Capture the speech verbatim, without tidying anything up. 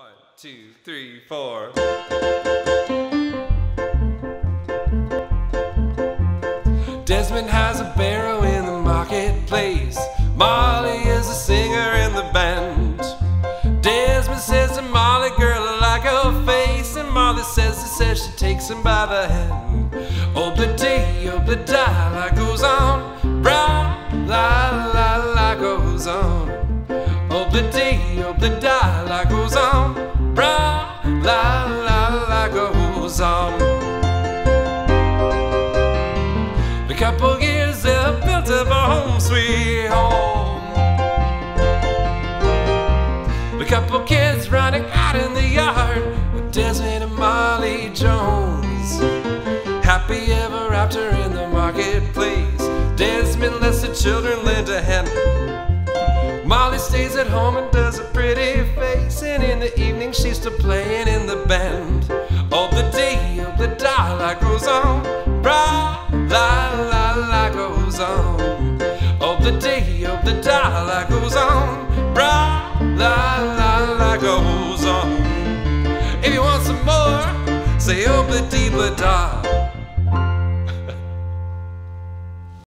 One, two, three, four. Desmond has a barrow in the marketplace. Molly is a singer in the band. Desmond says to Molly, girl, I like her face. And Molly says, he says she takes him by the hand. Obla-dee, obla-die, life goes on. Bra, la, la, la, goes on. Obla-dee, obla-die, life goes on. Bra, la, la, la, goes on. A couple years they've built up a home sweet home. A couple kids running out in the yard with Desmond and Molly Jones. Happy ever after in the marketplace. Desmond lets the children lend a hand. Molly stays at home and does a pretty face. And in the evening she's still playing in the band. Oh, the day of the dialogue goes on. Bra, la, la, la, goes on. Oh, the day of the dialogue goes on. Bra, la, la, la, goes on. If you want some more, say oh, bla, dee, bla, da.